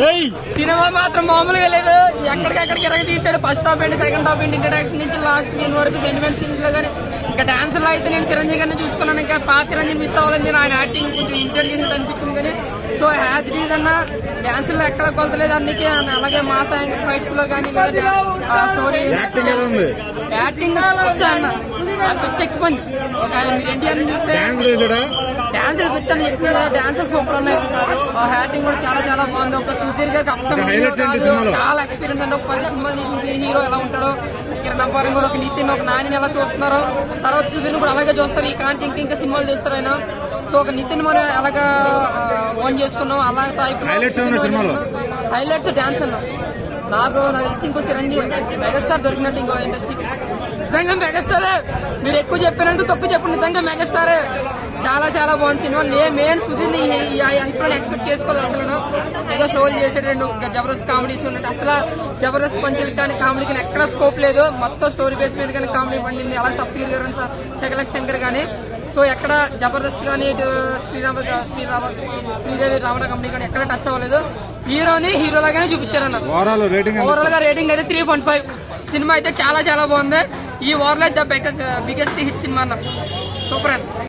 Cinema మాత్రం మామూలుగా లేదు. ఎక్కడికెక్కడికి ఎరగ తీసాడు. First half and second half and introduction నుంచి లాస్ట్ సీన్ వరకు సెంటిమెంట్ సీన్స్ లో కానీ ఇంకా డాన్స్ లో అయితే నేను చిరంజీవి గారిని చూసుకున్నాను. ఇంకా పాత చిరంజీవి మిస్ అవ్వాలని ఆయన యాక్టింగ్ కొంచెం ఇంటెలిజెంట్ అనిపించింది. కానీ సో హ్యాచ్ డీజ్ అన్న డాన్స్ లో ఎక్కడ కొలతలేదు అన్నికి. అలాగే మాసా ఫైట్స్ లో కానీ స్టోరీ యాక్టింగ్ వచ్చా అన్న నాకు పిచ్చి ఎక్కిపోయింది. ఒక మీరు ఎన్టీఆర్ చూస్తే డాన్స్ పిచ్చని చెప్తున్నారు కదా, డాన్స్ సూపర్ ఉన్నాయి. యాక్టింగ్ కూడా చాలా చాలా బాగుంది. ఒక సుధీర్ గారికి అప్కమింగ్ చాలా ఎక్స్పీరియన్స్ అంటే ఒక 10 సినిమాలు చేసిన హీరో ఎలా ఉంటాడో, కిరణ్ అబ్బారం కూడా ఒక నితిన్ ఒక నాని ఎలా చూస్తున్నారో, తర్వాత సుధీర్ కూడా అలాగే చూస్తారు. ఈ కాంచి ఇంకా సినిమాలు చేస్తారు ఆయన. సో ఒక నితిన్ మనం ఎలాగా ఓన్ చేసుకున్నాం అలా టైప్ హైలైట్స్ డాన్స్ అన్నాం. నాకు తెలిసి ఇంకో చిరంజీవి మెగాస్టార్ దొరికినట్టు ఇంకో ఇండస్ట్రీకి. నిజంగా మెగాస్టారే. మీరు ఎక్కువ చెప్పినట్టు తక్కువ చెప్పండి. నిజంగా మెగాస్టారే. చాలా చాలా బాగుంది సినిమా. మెయిన్ సుధీర్ని ఇప్పుడు ఎక్స్పెక్ట్ చేసుకోలేదు అసలు. ఏదో షోలు చేసేటండు జబర్దస్త్ కామెడీస్ ఉన్నట్టు. అసలు జబర్దస్త్ పంచులు కానీ కామెడీ కానీ ఎక్కడ స్కోప్ లేదు. మొత్తం స్టోరీ బేస్ మీద కానీ కామెడీ పండింది. అలాగే సప్తగిరి గారు శకలక్ శంకర్ కానీ సో ఎక్కడ జబర్దస్త్ కానీ ఇటు శ్రీదేవి రావణ కంపెనీ కానీ ఎక్కడ టచ్ అవ్వలేదు. హీరోని హీరోలాగానే చూపించారన్న. ఓవరాల్ గా రేటింగ్ అయితే 3.5. సినిమా అయితే చాలా చాలా బాగుంది. ఈ వార్ లో బిగ్గెస్ట్ హిట్ సినిమా అన్న. సూపర్ అన్న.